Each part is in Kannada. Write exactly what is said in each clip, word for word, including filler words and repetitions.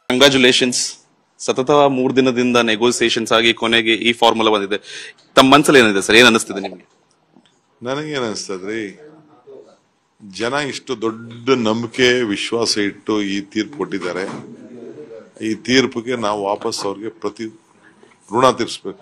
ಕಂಗ್ರಾಚುಲೇಷನ್ಸ್. ಸತತ ಮೂರು ದಿನದಿಂದ ನೆಗೋಸಿಯೇಷನ್ಸ್ ಆಗಿ ಕೊನೆಗೆ ಈ ಫಾರ್ಮುಲಾ ಬಂದಿದೆ. ತಮ್ಮ ಮನಸ್ಸಲ್ಲಿ ಏನಿದೆ ಸರ್, ಏನ್ ಅನಿಸ್ತಿದೆ ನಿಮ್ಗೆ? ನನಗೇನ್ ಅನಿಸ್ತದ್ರಿ, ಜನ ಇಷ್ಟು ದೊಡ್ಡ ನಂಬಿಕೆ ವಿಶ್ವಾಸ ಇಟ್ಟು ಈ ತೀರ್ಪು ಕೊಟ್ಟಿದ್ದಾರೆ. ಈ ತೀರ್ಪಿಗೆ ನಾವು ವಾಪಸ್ ಅವ್ರಿಗೆ ಪ್ರತಿ ಋಣ ತೀರಿಸ್ಬೇಕು.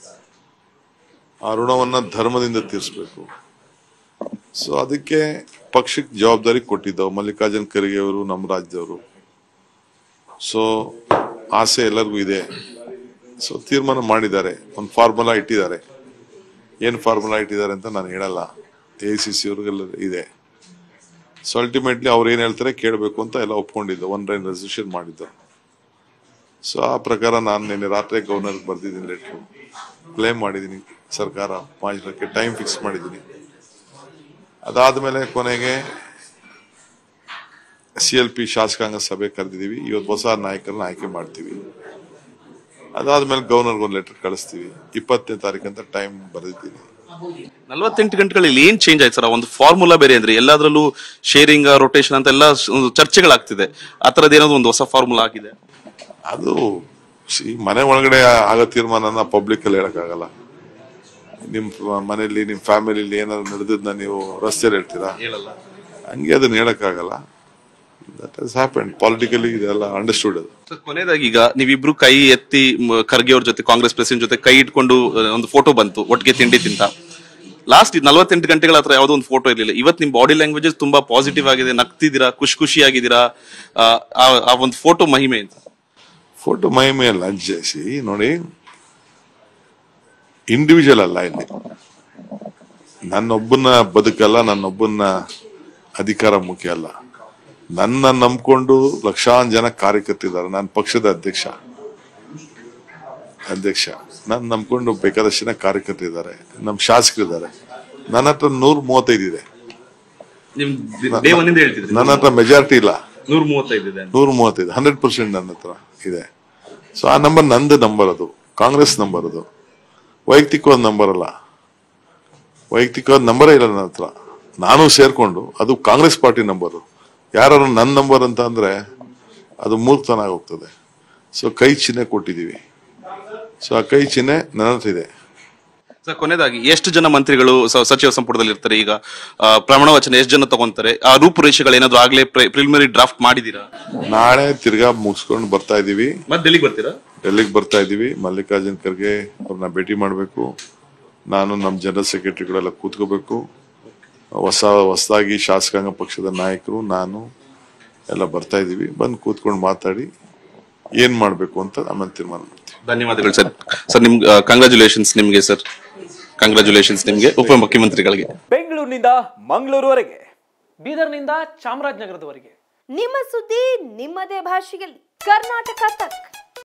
ಆ ಋಣವನ್ನ ಧರ್ಮದಿಂದ ತೀರಿಸ್ಬೇಕು. ಸೊ ಅದಕ್ಕೆ ಪಕ್ಷಕ್ಕೆ ಜವಾಬ್ದಾರಿ ಕೊಟ್ಟಿದ್ದವು ಮಲ್ಲಿಕಾರ್ಜುನ್ ಖರ್ಗೆ ಅವರು, ನಮ್ಮ ರಾಜ್ಯದವರು. ಸೊ ಆಸೆ ಎಲ್ಲರಿಗೂ ಇದೆ. ಸೊ ತೀರ್ಮಾನ ಮಾಡಿದ್ದಾರೆ, ಒಂದು ಫಾರ್ಮುಲಾ ಇಟ್ಟಿದ್ದಾರೆ. ಏನ್ ಫಾರ್ಮುಲಾ ಇಟ್ಟಿದ್ದಾರೆ ಅಂತ ನಾನು ಹೇಳಲ್ಲ, ಎ ಸಿ ಸಿ ಅವ್ರಿಗೆಲ್ಲ ಇದೆ. ಸೊ ಅಲ್ಟಿಮೇಟ್ಲಿ ಅವ್ರು ಏನ್ ಹೇಳ್ತಾರೆ ಕೇಳಬೇಕು ಅಂತ ಎಲ್ಲ ಒಪ್ಕೊಂಡಿದ್ದು, ಒನ್ ಲೈನ್ ರೆಸಲ್ಯೂಷನ್ ಮಾಡಿದ್ದು. ಸೊ ಆ ಪ್ರಕಾರ ನಾನು ನಿನ್ನೆ ರಾತ್ರಿ ಗವರ್ನರ್ ಬರ್ದಿದ್ದೀನಿ, ಲೆಟ್ರು ಕ್ಲೇಮ್ ಮಾಡಿದ್ದೀನಿ. ಸರ್ಕಾರ ಮಾಡಿರೋಕ್ಕೆ ಟೈಮ್ ಫಿಕ್ಸ್ ಮಾಡಿದ್ದೀನಿ. ಅದಾದ್ಮೇಲೆ ಕೊನೆಗೆ ಸಿ ಎಲ್ ಪಿ ಶಾಸಕಾಂಗ ಸಭೆ ಕರೆದಿದ್ದೀವಿ. ಇವತ್ತು ಹೊಸ ನಾಯಕರನ್ನ ಆಯ್ಕೆ ಮಾಡ್ತೀವಿ. ಅದಾದ್ಮೇಲೆ ಗವರ್ನರ್ಗೆ ಒಂದು ಲೆಟರ್ ಕಳಿಸ್ತೀವಿ. ಇಪ್ಪತ್ತನೇ ತಾರೀಕು ಅಂತ ಟೈಮ್ ಬರೆದಿದ್ದೀನಿ. ನಲ್ವತ್ತೆಂಟು ಗಂಟೆಗಳಲ್ಲಿ ಏನ್ ಚೇಂಜ್ ಆಯ್ತು ಸರ್? ಒಂದು ಫಾರ್ಮುಲಾ ಬೇರೆ ಅಂದ್ರೆ ಎಲ್ಲಾದ್ರಲ್ಲೂ ಶೇರಿಂಗ್ ರೊಟೇಷನ್ ಅಂತ ಎಲ್ಲ ಚರ್ಚೆಗಳಾಗ್ತಿದೆ. ಆ ತರದ್ ಏನಾದ್ರು ಒಂದು ಹೊಸ ಫಾರ್ಮುಲಾ ಆಗಿದೆ? ಅದು ಮನೆ ಒಳಗಡೆ ಆಗೋ ತೀರ್ಮಾನನ ಪಬ್ಲಿಕ್ ಅಲ್ಲಿ ಹೇಳಕ್ಕಾಗಲ್ಲ. ನಿಮ್ ಮನೆಯಲ್ಲಿ ನಿಮ್ ಫ್ಯಾಮಿಲಿಲಿ ಏನಾದ್ರು ನಡೆದನ್ನ ನೀವು ರಸ್ತೆಯಲ್ಲಿ ಹೇಳ್ತೀರಾ? ಹಂಗೆ ಅದನ್ನ ಹೇಳಕ್ಕಾಗಲ್ಲ. That has happened politically. ಇದೆಲ್ಲ ಅಂಡರ್ಸ್ಟುಡ್. ಅದು ಕೊನೆಯದಾಗಿ ಈಗ ನೀವಿಬ್ರು ಕೈ ಎತ್ತಿ ಖರ್ಗೆ ಅವ್ರ ಜೊತೆ, ಕಾಂಗ್ರೆಸ್ ಪ್ರೆಸಿಡೆಂಟ್ ಜೊತೆ ಕೈ ಇಟ್ಕೊಂಡು ಒಂದು ಫೋಟೋ ಬಂತು, ಒಟ್ಟಿಗೆ ತಿಂಡಿ ತಿಂತ. ಲಾಸ್ಟ್ ನಲ್ವತ್ತೆಂಟು ಗಂಟೆಗಳ ಹತ್ರ ಯಾವ್ದೋ ಒಂದು ಫೋಟೋ ಇರಲಿಲ್ಲ. ಇವತ್ತು ನಿಮ್ ಬಾಡಿ ಲ್ಯಾಂಗ್ವೇಜಸ್ ತುಂಬಾ ಪಾಸಿಟಿವ್ ಆಗಿದೆ, ನಗ್ತಿದ್ದೀರಾ, ಖುಷಿ ಖುಷಿಯಾಗಿದ್ದೀರಾ. ಆ ಒಂದು ಫೋಟೋ ಮಹಿಮೆ ಅಂತ. ಫೋಟೋ ಮಹಿಮೆ ಅಲ್ಲ ಜೇಸಿ, ನೋಡಿ, ಇಂಡಿವಿಜುವಲ್ ಅಲ್ಲ ಇಲ್ಲಿ. ನನ್ನೊಬ್ಬನ ಬದುಕಲ್ಲ, ನನ್ನೊಬ್ಬನ ಅಧಿಕಾರ ಮುಖ್ಯ ಅಲ್ಲ. ನನ್ನ ನಂಬ್ಕೊಂಡು ಲಕ್ಷಾಂತರ ಜನ ಕಾರ್ಯಕರ್ತಿದ್ದಾರೆ. ನನ್ನ ಪಕ್ಷದ ಅಧ್ಯಕ್ಷ ಅಧ್ಯಕ್ಷ ನನ್ನ ನಂಬ್ಕೊಂಡು ಬೇಕಾದಷ್ಟು ಜನ ಕಾರ್ಯಕರ್ತಿದ್ದಾರೆ. ನಮ್ಮ ಶಾಸಕರಿದ್ದಾರೆ. ನನ್ನ ಹತ್ರ ನೂರ ಮೂವತ್ತೈದು ಇದೆ. ನನ್ನ ಹತ್ರ ಮೆಜಾರಿಟಿ ಇಲ್ಲ, ನೂರ ಮೂವತ್ತೈದು ಹಂಡ್ರೆಡ್ ಪರ್ಸೆಂಟ್ ನನ್ನ ಹತ್ರ ಇದೆ. ಸೊ ಆ ನಂಬರ್ ನಂದು ನಂಬರ್, ಅದು ಕಾಂಗ್ರೆಸ್ ನಂಬರ್. ಅದು ವೈಯಕ್ತಿಕವಾದ ನಂಬರ್ ಅಲ್ಲ, ವೈಯಕ್ತಿಕವಾದ ನಂಬರೇ ಇಲ್ಲ ನನ್ನ ಹತ್ರ. ನಾನು ಸೇರ್ಕೊಂಡು ಅದು ಕಾಂಗ್ರೆಸ್ ಪಾರ್ಟಿ ನಂಬರು. ಯಾರು ನನ್ನ ನಂಬರ್ ಅಂತ ಅಂದ್ರೆ ಅದು ಮೂರ್ತನ ಹೋಗ್ತದೆ. ಸೊ ಕೈ ಚಿಹ್ನೆ ಕೊಟ್ಟಿದೀವಿ. ಸೊ ಆ ಕೈ ಚಿಹ್ನೆ ನನ್ನ ಹತ್ರ ಇದೆ. ಸರ್, ಕೊನೆಯದಾಗಿ ಎಷ್ಟು ಜನ ಮಂತ್ರಿಗಳು ಸಚಿವ ಸಂಪುಟದಲ್ಲಿ ಇರ್ತಾರೆ? ಈಗ ಪ್ರಮಾಣ ವಚನ ಎಷ್ಟು ಜನ ತಗೊಂತಾರೆ? ಆ ರೂಪುರೇಷೆಗಳು ಏನಾದ್ರು ಆಗ್ಲೇ ಪ್ರಿಲಿಮಿನರಿ ಡ್ರಾಫ್ಟ್ ಮಾಡಿದೀರಾ? ನಾಳೆ ತಿರ್ಗಾ ಮುಗಿಸ್ಕೊಂಡು ಬರ್ತಾ ಇದೀವಿ. ಮತ್ತೆ ಡೆಲ್ಲಿಗೆ ಬರ್ತೀರಾ? ಡೆಲ್ಲಿಗೆ ಬರ್ತಾ ಇದೀವಿ. ಮಲ್ಲಿಕಾರ್ಜುನ್ ಖರ್ಗೆ ಅವ್ರನ್ನ ಭೇಟಿ ಮಾಡ್ಬೇಕು. ನಾನು ನಮ್ಮ ಜನರಲ್ ಸೆಕ್ರೆಟರಿಗಳೆಲ್ಲ ಕೂತ್ಕೋಬೇಕು. ಹೊಸ ಹೊಸದಾಗಿ ಶಾಸಕಾಂಗ ಪಕ್ಷದ ನಾಯಕರು, ನಾನು ಎಲ್ಲ ಬರ್ತಾ ಇದೀವಿ. ಬಂದು ಕೂತ್ಕೊಂಡು ಮಾತಾಡಿ ಏನ್ ಮಾಡ್ಬೇಕು ಅಂತ ಆಮೇಲೆ ತೀರ್ಮಾನ ಮಾಡ್ತೀವಿ. ಧನ್ಯವಾದಗಳು ಸರ್. ಸರ್ ನಿಮ್ಗೆ ಕಂಗ್ರಾಚುಲೇಷನ್ಸ್ ನಿಮ್ಗೆ ಸರ್, ಕಂಗ್ರಾಚುಲೇಷನ್ಸ್ ನಿಮ್ಗೆ, ಉಪಮುಖ್ಯಮಂತ್ರಿಗಳಿಗೆ. ಬೆಂಗಳೂರಿನಿಂದ ಮಂಗಳೂರುವರೆಗೆ, ಬೀದರ್ನಿಂದ ಚಾಮರಾಜನಗರದವರೆಗೆ ನಿಮ್ಮ ಸುದ್ದಿ ನಿಮ್ಮದೇ ಭಾಷೆಯಲ್ಲಿ. ಕರ್ನಾಟಕ ತಕ್.